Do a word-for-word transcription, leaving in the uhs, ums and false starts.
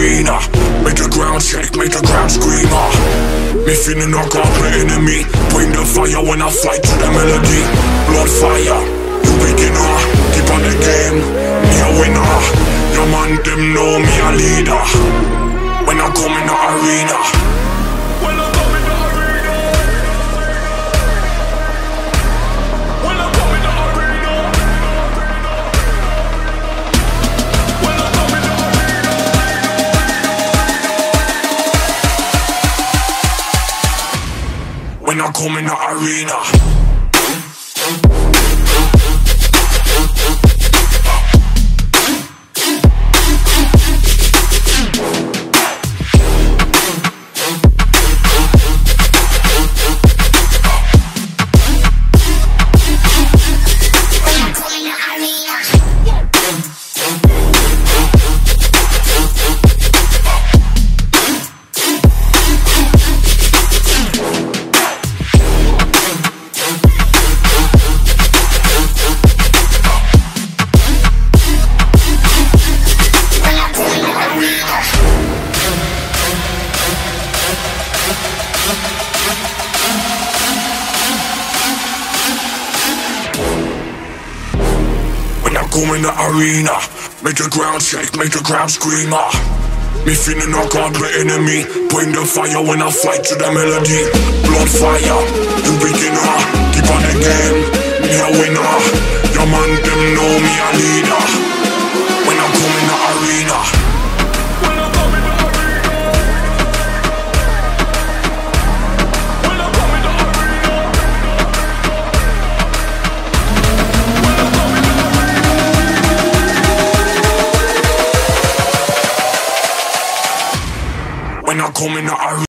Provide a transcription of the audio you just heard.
arena. Make the ground shake, make the ground scream. ah. Me feeling like I'm the enemy. Bring the fire when I fight to the melody. Blood fire, you beginner. Keep on the game, me a winner. Your man them know me a leader. When I come in the arena. When I come in the arena. When I come in the arena. When I come in the arena. When I come in the arena. Come in the arena, make the ground shake, make the ground scream. ah. Me feeling like I'm the enemy. Bring the fire when I fight to the melody. Blood fire, you beginner. Keep on the game, me a winner. Your man them know me a leader. When I come in the arena. When I come in the arena. When I come in the arena. When I come in the arena. When I come in the arena.